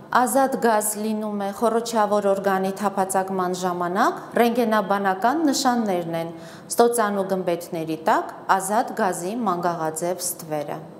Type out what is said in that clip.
Ազատ գազ լինում է խոռոչավոր օրգանի թափածակման ժամանակ, ռենտգենաբանական նշաններն են ստոցանու գմբեթների տակ ազատ գազի մանգաղաձև ստվերը։